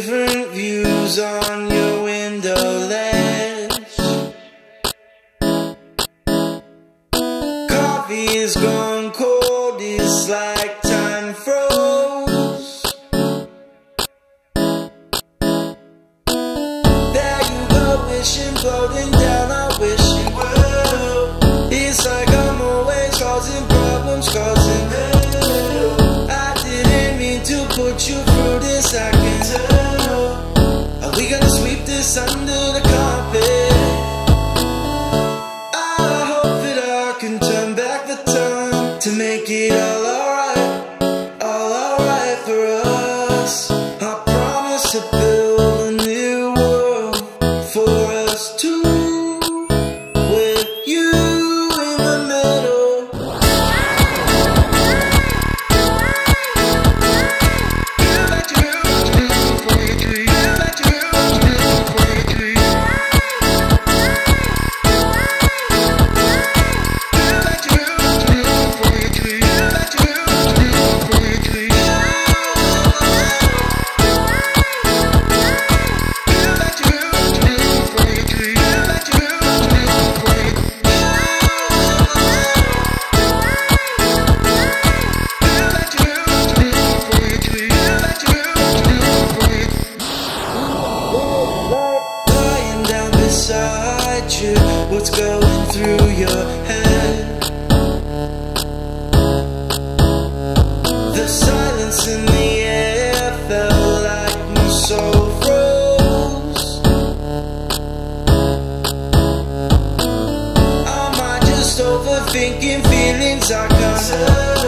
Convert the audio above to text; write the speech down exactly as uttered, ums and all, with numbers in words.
different views on your window ledge. Coffee is gone cold, it's like time froze. There you go, wishing, floating down our wishing world. It's like I'm always causing problems, causing hell. I didn't mean to put you through this, I can tell. Are we gonna sweep this under the carpet? I hope that I can turn back the time to make it all alright, all alright for us. I promise to build a new world for us two, with you in the middle. Beside you, what's going through your head? The silence in the air felt like my soul froze. Am I just overthinking feelings I can't tell?